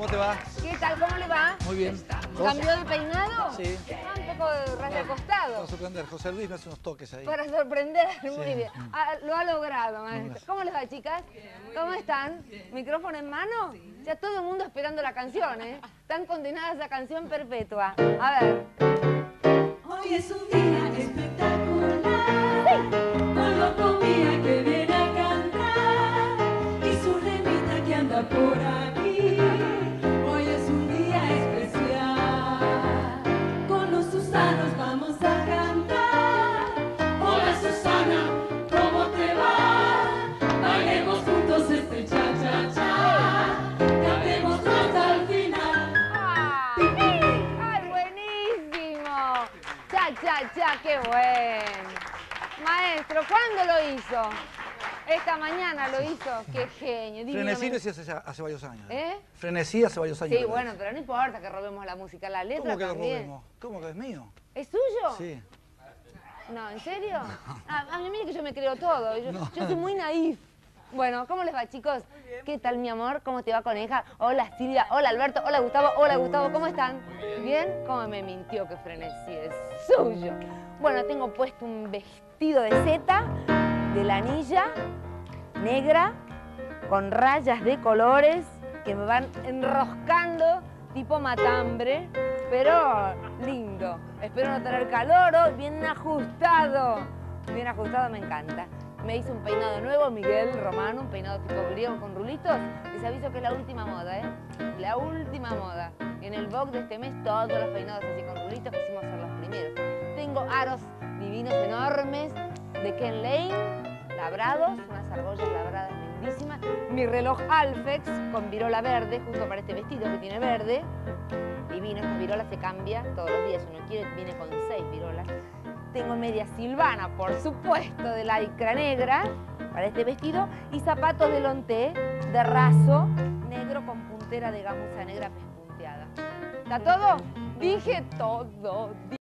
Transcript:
te va? ¿Qué tal? ¿Cómo le va? Muy bien. ¿Cambió de peinado? Sí. Ah, un poco de raya al costado. Para sorprender. José Luis me hace unos toques ahí. Para sorprender, muy Sí. bien. Ah, lo ha logrado, maestro. Gracias. ¿Cómo les va, chicas? ¿Cómo están? ¿Micrófono en mano? Ya todo el mundo esperando la canción, ¿eh? Están condenadas a esa canción perpetua. A ver. Hoy es un día espectacular, con Locomía que viene a cantar y su remita que anda por aquí. Hoy es un día especial, con los Susanos vamos a cantar. Hola Susana, ¿cómo te va? Bailemos juntos este cha-cha-cha, cantemos hasta el final. ¡Ay, buenísimo! ¡Cha! ¡Qué bueno! Maestro, ¿cuándo lo hizo? Esta mañana lo hizo. ¡Qué genio! Frenesí divinamente. lo hice hace varios años. ¿Eh? Frenesí hace varios años. Sí, que lo bueno, hice. pero no importa que robemos la música, la letra ¿Cómo que lo también. robemos? ¿Cómo que es mío? ¿Es suyo? Sí. No, ¿en serio? Ah, a mí mire que yo me creo todo. Yo soy muy naif. Bueno, ¿cómo les va, chicos? ¿Qué tal, mi amor? ¿Cómo te va, coneja? Hola, Silvia. Hola, Alberto. Hola, Gustavo. Hola, Gustavo. ¿Cómo están? ¿Bien? ¿Cómo me mintió que Frenesí es suyo? Bueno, tengo puesto un vestido de seta, de lanilla, negra, con rayas de colores que me van enroscando tipo matambre, pero lindo. Espero no tener calor hoy, bien ajustado. Bien ajustado, me encanta. Me hice un peinado nuevo, Miguel Romano, un peinado tipo griego con rulitos. Les aviso que es la última moda, ¿eh? La última moda. En el Vogue de este mes todos los peinados así con rulitos quisimos ser los primeros. Tengo aros divinos enormes de Ken Lane, labrados, unas argollas labradas lindísimas. Mi reloj Alfex con virola verde, justo para este vestido que tiene verde. Divino, esta virola se cambia todos los días. Si uno quiere, viene con 6 virolas. Tengo media Silvana, por supuesto, de lycra negra para este vestido y zapatos de lonté de raso negro con puntera de gamuza negra pespunteada. ¿Está todo? Dije todo.